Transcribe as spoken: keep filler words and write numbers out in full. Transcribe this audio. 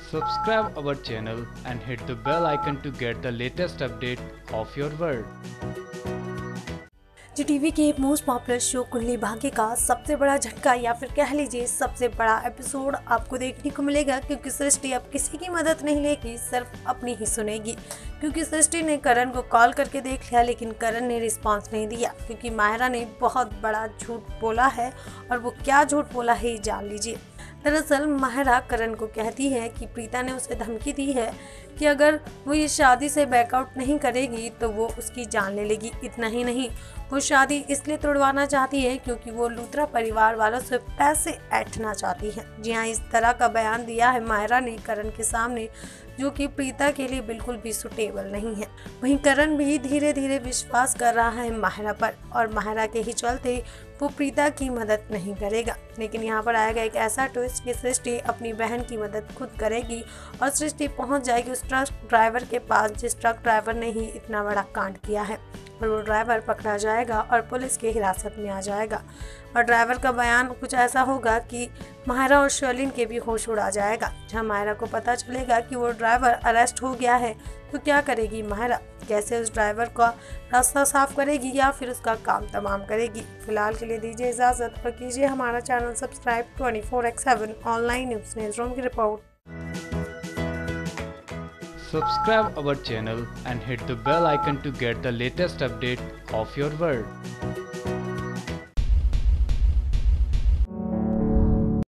Subscribe our channel and hit the bell icon to get the latest update of your world. Zee TV के most popular show Kundali Bhagya का सबसे बड़ा झटका या फिर कह लीजिए सबसे बड़ा एपिसोड आपको देखने को मिलेगा, क्योंकि सृष्टि अब किसी की मदद नहीं लेगी, सिर्फ अपनी ही सुनेगी। क्योंकि सृष्टि ने करण को कॉल करके देख लिया, लेकिन करण ने रिस्पांस नहीं दिया, क्योंकि मायरा ने बहुत बड़ा झूठ बोला है और वो क्या झूठ बोला है जान लीजिए। दरअसल माहिरा करण को कहती है कि प्रीता ने उसे धमकी दी है कि अगर वो ये शादी से बैकआउट नहीं करेगी तो वो उसकी जान ले लेगी। इतना ही नहीं, वो शादी इसलिए तोड़वाना चाहती है क्योंकि वो लूथरा परिवार वालों से पैसे ऐंठना चाहती है। जी हाँ, इस तरह का बयान दिया है माहिरा ने करण के सामने, जो कि प्रीता के लिए बिल्कुल भी सुटेबल नहीं है। वहीं करण भी धीरे धीरे विश्वास कर रहा है माहिरा पर, और माहिरा के ही चलते वो प्रीता की मदद नहीं करेगा। लेकिन यहाँ पर आएगा एक ऐसा ट्विस्ट कि सृष्टि अपनी बहन की मदद खुद करेगी और सृष्टि पहुँच जाएगी उस ट्रक ड्राइवर के पास जिस ट्रक ड्राइवर ने ही इतना बड़ा कांड किया है, और वो ड्राइवर पकड़ा जाएगा और पुलिस के हिरासत में आ जाएगा। और ड्राइवर का बयान कुछ ऐसा होगा कि माहिरा और शर्लिन के भी होश उड़ा जाएगा। जहाँ माहिरा को पता चलेगा कि वो ड्राइवर अरेस्ट हो गया है, तो क्या करेगी माहिरा? कैसे उस ड्राइवर का रास्ता साफ करेगी या फिर उसका काम तमाम करेगी? फिलहाल के लिए दीजिए इजाज़त और कीजिए हमारा channel subscribe. Twenty four X seven online news newsroom की रिपोर्ट। Subscribe our channel and hit the bell icon to get the latest update of your world.